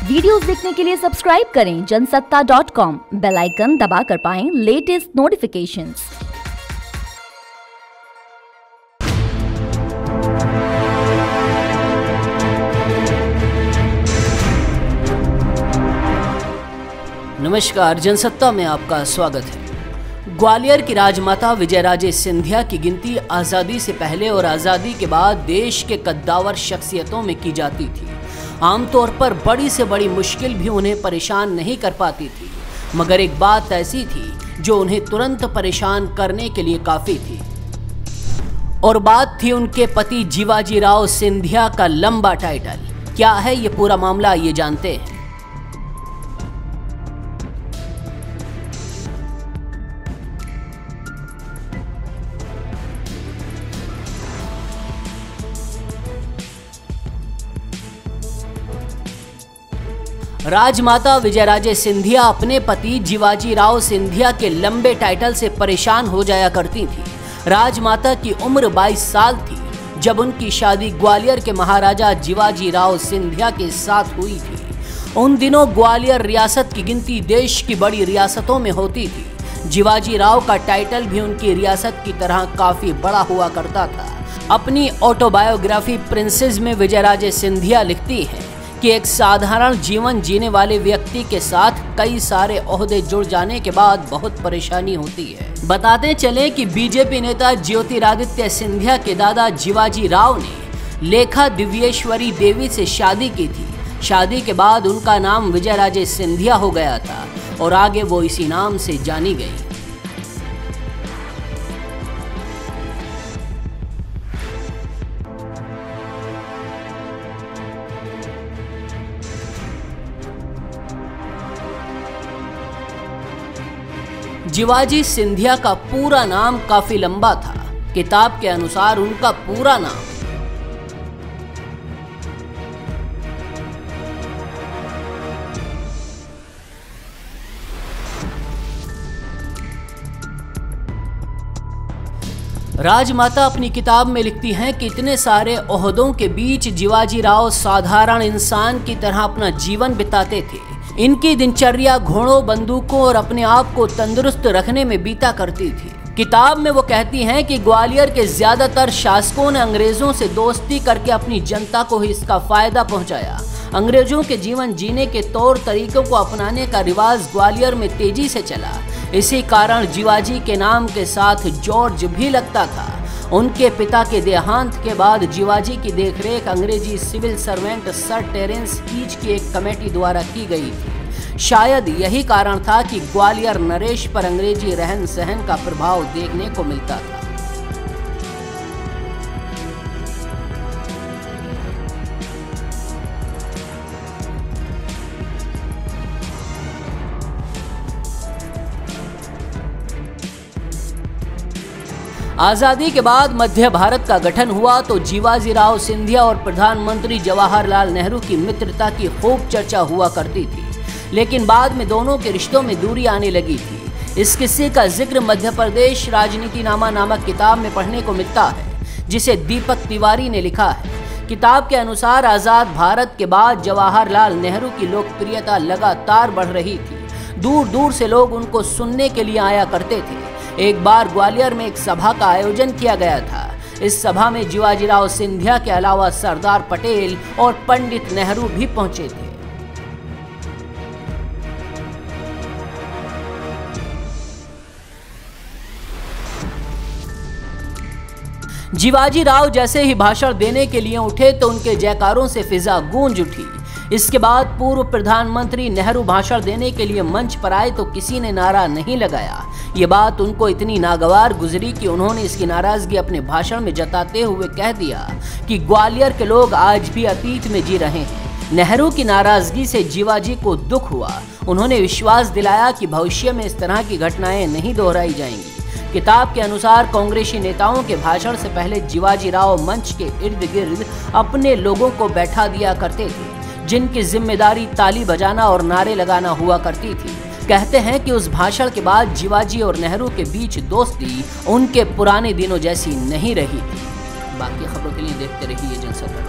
Videos देखने के लिए सब्सक्राइब करें जनसत्ता.com, बेल आइकन दबाकर पाएं लेटेस्ट नोटिफिकेशंस। नमस्कार, जनसत्ता में आपका स्वागत है। ग्वालियर की राजमाता विजयराजे सिंधिया की गिनती आज़ादी से पहले और आज़ादी के बाद देश के कद्दावर शख्सियतों में की जाती थी। आमतौर पर बड़ी से बड़ी मुश्किल भी उन्हें परेशान नहीं कर पाती थी, मगर एक बात ऐसी थी जो उन्हें तुरंत परेशान करने के लिए काफ़ी थी, और बात थी उनके पति जीवाजी राव सिंधिया का लंबा टाइटल। क्या है ये पूरा मामला, ये जानते हैं। राजमाता विजयराजे सिंधिया अपने पति जीवाजी राव सिंधिया के लंबे टाइटल से परेशान हो जाया करती थी। राजमाता की उम्र 22 साल थी जब उनकी शादी ग्वालियर के महाराजा जीवाजी राव सिंधिया के साथ हुई थी। उन दिनों ग्वालियर रियासत की गिनती देश की बड़ी रियासतों में होती थी। जीवाजी राव का टाइटल भी उनकी रियासत की तरह काफी बड़ा हुआ करता था। अपनी ऑटोबायोग्राफी प्रिंसेस में विजयराजे सिंधिया लिखती हैं कि एक साधारण जीवन जीने वाले व्यक्ति के साथ कई सारे ओहदे जुड़ जाने के बाद बहुत परेशानी होती है। बताते चले कि बीजेपी नेता ज्योतिरादित्य सिंधिया के दादा जीवाजी राव ने लेखा दिव्येश्वरी देवी से शादी की थी। शादी के बाद उनका नाम विजयराजे सिंधिया हो गया था और आगे वो इसी नाम से जानी गई। जीवाजी सिंधिया का पूरा नाम काफी लंबा था। किताब के अनुसार उनका पूरा नाम राजमाता अपनी किताब में लिखती हैं कि इतने सारे ओहदों के बीच जीवाजी राव साधारण इंसान की तरह अपना जीवन बिताते थे। इनकी दिनचर्या घोड़ों, बंदूकों और अपने आप को तंदुरुस्त रखने में बीता करती थी। किताब में वो कहती हैं कि ग्वालियर के ज्यादातर शासकों ने अंग्रेजों से दोस्ती करके अपनी जनता को ही इसका फायदा पहुंचाया। अंग्रेजों के जीवन जीने के तौर तरीकों को अपनाने का रिवाज ग्वालियर में तेजी से चला। इसी कारण जीवाजी के नाम के साथ जॉर्ज भी लगता था। उनके पिता के देहांत के बाद जीवाजी की देखरेख अंग्रेजी सिविल सर्वेंट सर टेरेंस कीच की एक कमेटी द्वारा की गई थी। शायद यही कारण था कि ग्वालियर नरेश पर अंग्रेजी रहन सहन का प्रभाव देखने को मिलता था। आजादी के बाद मध्य भारत का गठन हुआ तो जीवाजी राव सिंधिया और प्रधानमंत्री जवाहरलाल नेहरू की मित्रता की खूब चर्चा हुआ करती थी, लेकिन बाद में दोनों के रिश्तों में दूरी आने लगी थी। इस किस्से का जिक्र मध्य प्रदेश राजनीति नामा नामक किताब में पढ़ने को मिलता है, जिसे दीपक तिवारी ने लिखा है। किताब के अनुसार आज़ाद भारत के बाद जवाहरलाल नेहरू की लोकप्रियता लगातार बढ़ रही थी। दूर दूर से लोग उनको सुनने के लिए आया करते थे। एक बार ग्वालियर में एक सभा का आयोजन किया गया था। इस सभा में जीवाजी राव सिंधिया के अलावा सरदार पटेल और पंडित नेहरू भी पहुंचे थे। जीवाजी राव जैसे ही भाषण देने के लिए उठे तो उनके जयकारों से फिजा गूंज उठी। इसके बाद पूर्व प्रधानमंत्री नेहरू भाषण देने के लिए मंच पर आए तो किसी ने नारा नहीं लगाया। ये बात उनको इतनी नागवार गुजरी कि उन्होंने इसकी नाराजगी अपने भाषण में जताते हुए कह दिया कि ग्वालियर के लोग आज भी अतीत में जी रहे हैं। नेहरू की नाराजगी से जीवाजी को दुख हुआ। उन्होंने विश्वास दिलाया कि भविष्य में इस तरह की घटनाएं नहीं दोहराई जाएंगी। किताब के अनुसार कांग्रेसी नेताओं के भाषण से पहले जीवाजी राव मंच के इर्द गिर्द अपने लोगों को बैठा दिया करते थे, जिनकी जिम्मेदारी ताली बजाना और नारे लगाना हुआ करती थी। कहते हैं कि उस भाषण के बाद जीवाजी और नेहरू के बीच दोस्ती उनके पुराने दिनों जैसी नहीं रही थी। बाकी खबरों के लिए देखते रहिए जनसत्ता।